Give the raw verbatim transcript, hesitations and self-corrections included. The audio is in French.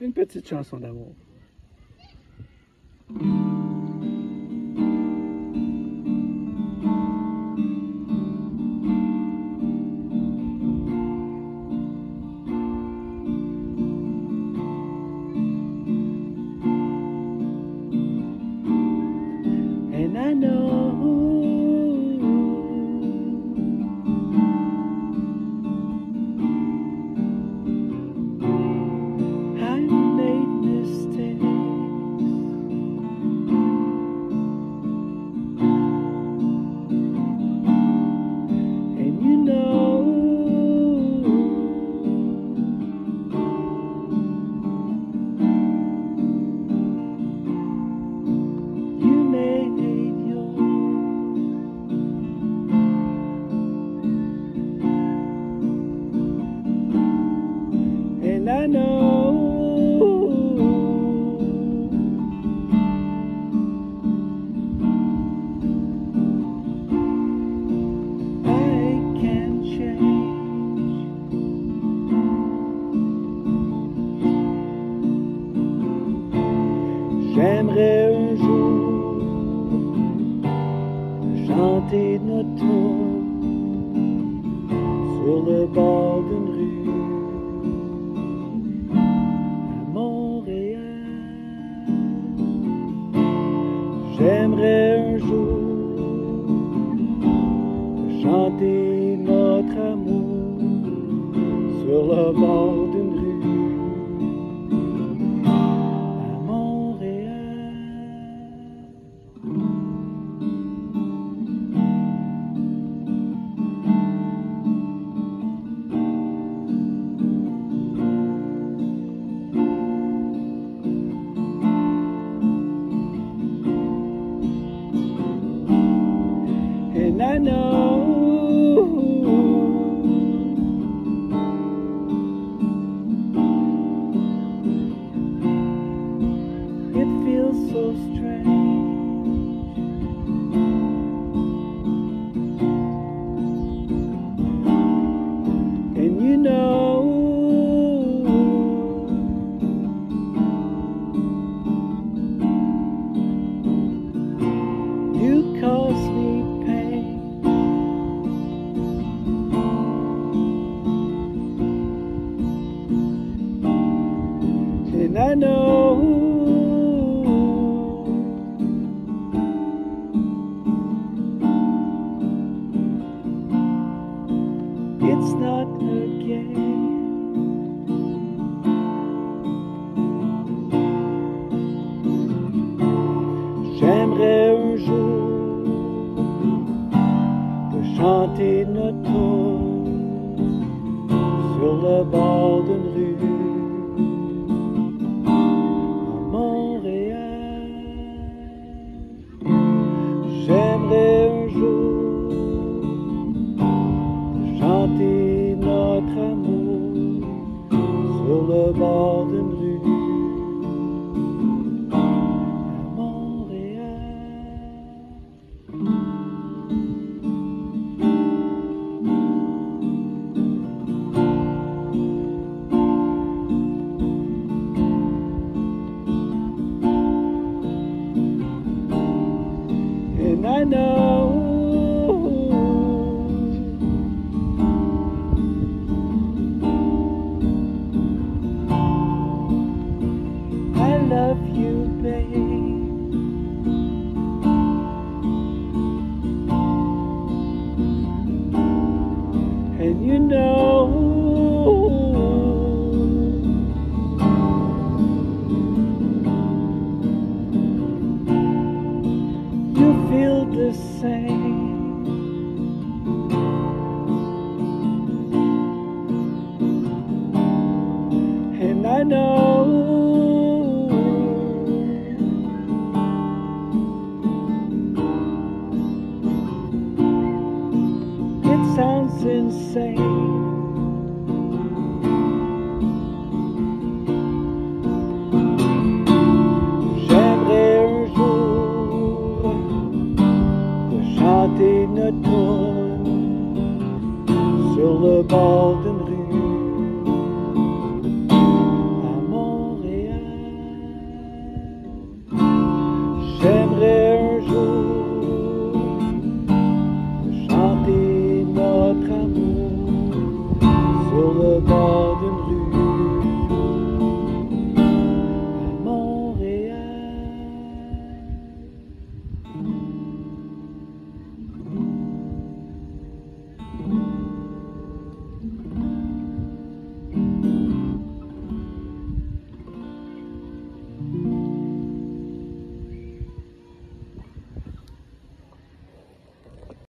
Une petite chanson d'amour. And I know I've made mistakes, and you know you made yours, and I know j'aimerais un jour chanter notre tour sur le bord d'une rue à Montréal. J'aimerais un jour chanter notre amour sur le bord d'une rue. And I know it feels so strange, and you know you cause me pain. And I know it's not a game. J'aimerais un jour te chanter notre tour sur le bord d'une rue. J'aimerais un jour chanter notre amour sur le bord d'une rue à Montréal. And I know I love you, babe. And you know you feel the same. And I know it sounds insane. J'aimerais un jour chanter notre tour sur le bord d'une rue à Montréal. amour sur le bord d'une rue.